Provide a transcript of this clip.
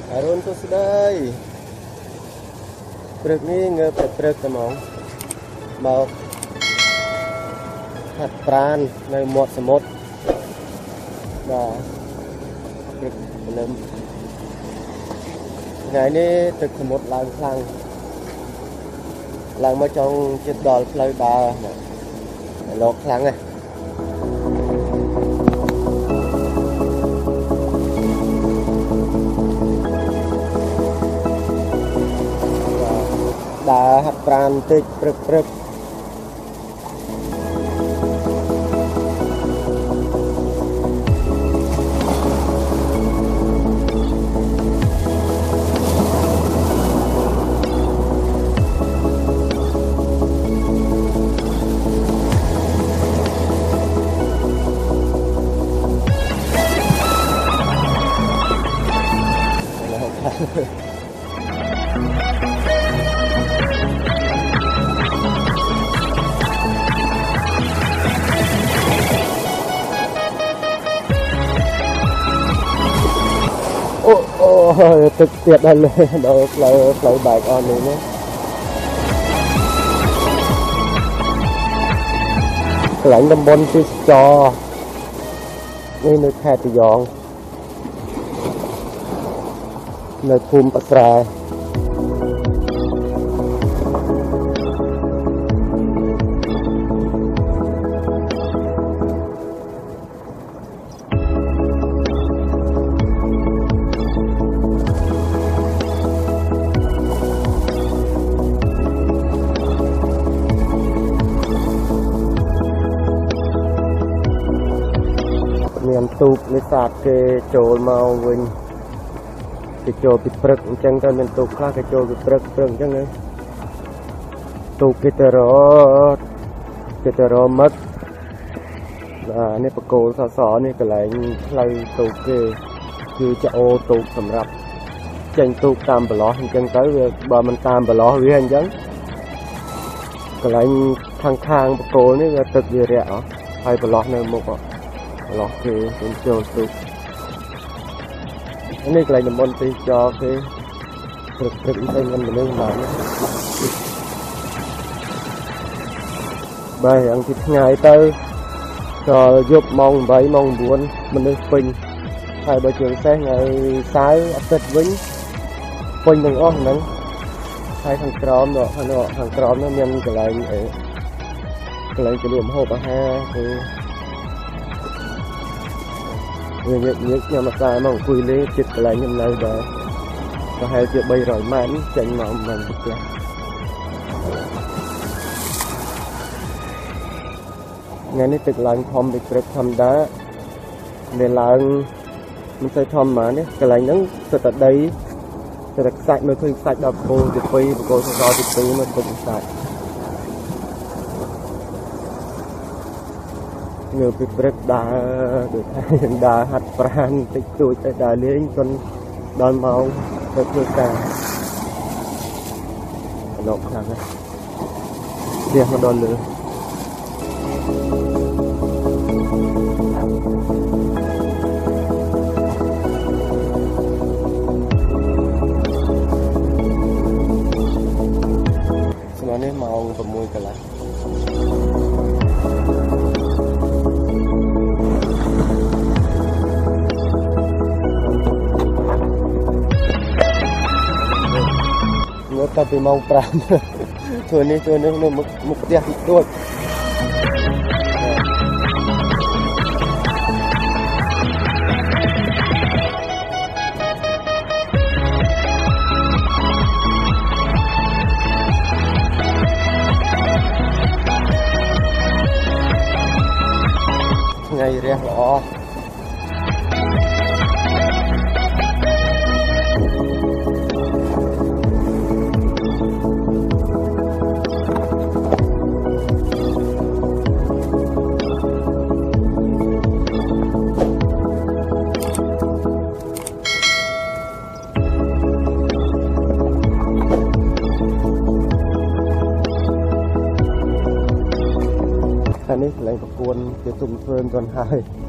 Aron tu sedai. Truk ni ngep truk temong. Mau hat pran នៅមាត់សមុទ្របាទព្រឹកព្រលឹមថ្ងៃនេះទឹកសមុទ្រឡើងខ្លាំងឡើងមកចង់ជិតដល់ផ្លូវដើរលោកខ្លាំងណាស់ដើរហាត់ប្រាណបន្តិចព្រឹកទឹកទៀតដល់ដល់ផ្លូវបែកអស់នេះកន្លែងតំបន់ទេសចរនេះនៅខេត្តត្រយងនៅភូមិបស្រែមានទូកនេសាទគេចូលមកវិញគេចូលពីព្រឹកអញ្ចឹងទៅមានទូកខ្លះគេចូលពីព្រឹកអញ្ចឹងណាទូកគេទៅរមឹកនេះបកគោសសនេះកន្លែងផ្លូវទូកគេគឺជាអូទូកសម្រាប់ចេញទូកតាមប្រឡោះអញ្ចឹងទៅវាបើមិនតាមប្រឡោះវាអញ្ចឹងកន្លែងខាងបកគោនេះវាទឹកវារាក់ហើយប្រឡោះនៅមុខឡោះគេចូលទូកនេះកន្លែងតំបន់ទេសចរគេព្រឹកទៅមិនមនុស្សមកបាទយ៉ាងទីថ្ងៃទៅដល់យប់ម៉ោង 8 ម៉ោង 9 មនុស្សពេញហើយបើជាពិសេសថ្ងៃសៅរ៍អាទិត្យវិញពេញទាំងអស់ហ្នឹងហើយខាងក្រោមនោះមានកន្លែងជលក់ម្ហូបអាហារគឺញឹកខ្ញុំមកស្អាតមកអង្គុយលេងចិត្តកន្លែងខ្ញុំនៅដែរប្រហែលជា300ម៉ែត្រចេញមកមិនផ្ទះថ្ងៃនេះទឹកឡើងធំពីព្រឹកធម្មតាវាឡើងមិនសូវធំហ្មងនេះកន្លែងហ្នឹងសិតតែដីសិតតែខ្សាច់មើលឃើញខ្សាច់ដល់បកគោទី2បកគោសសរទី2មកទឹកខ្សាច់ងើបពីព្រឹកដើរដូចថាដើរហាត់ប្រាណតិចតួចទៅដើរលេងចនដល់ម៉ោងទៅធ្វើការលោកខ្លាំងណាស់វាមកដល់លើស្មើនេះម៉ោង 6 កន្លះទៅពីម៉ោង 5 ធ្វើនេះនៅមុខផ្ទះទីទួចថ្ងៃរះល្អនេះកន្លែងប្រគួនជាទុំធ្វើមិនទាន់ហើយ